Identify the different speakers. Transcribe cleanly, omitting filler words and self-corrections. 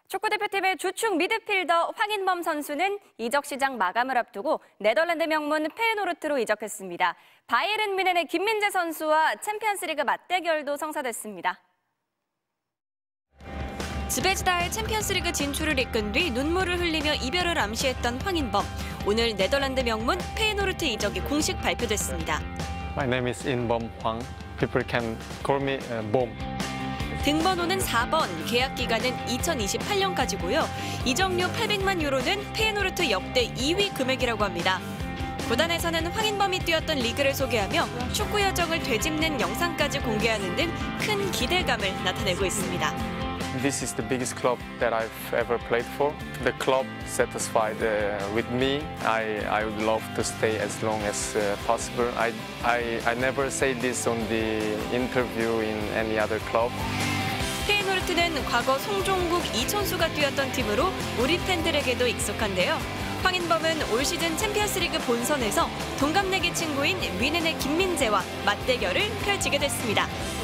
Speaker 1: 축구대표팀의 주축 미드필더 황인범 선수는 이적 시장 마감을 앞두고 네덜란드 명문 페예노르트로 이적했습니다. 바이에른 뮌헨의 김민재 선수와 챔피언스리그 맞대결도 성사됐습니다.
Speaker 2: 스베즈다의 챔피언스리그 진출을 이끈 뒤 눈물을 흘리며 이별을 암시했던 황인범. 오늘 네덜란드 명문 페예노르트 이적이 공식 발표됐습니다.
Speaker 3: My name is 인범 황. People can call me Bom.
Speaker 2: 등번호는 4번, 계약 기간은 2028년까지고요. 이적료 800만 유로는 페예노르트 역대 2위 금액이라고 합니다. 구단에서는 황인범이 뛰었던 리그를 소개하며 축구 여정을 되짚는 영상까지 공개하는 등 큰 기대감을 나타내고 있습니다.
Speaker 3: This is the biggest club that I've ever played for. The club satisfied with me. I would love to stay as long as possible. I never say this on the interview in any other club.
Speaker 2: 페예노르트는 과거 송종국, 이천수가 뛰었던 팀으로 우리 팬들에게도 익숙한데요. 황인범은 올 시즌 챔피언스리그 본선에서 동갑내기 친구인 뮌헨의 김민재와 맞대결을 펼치게 됐습니다.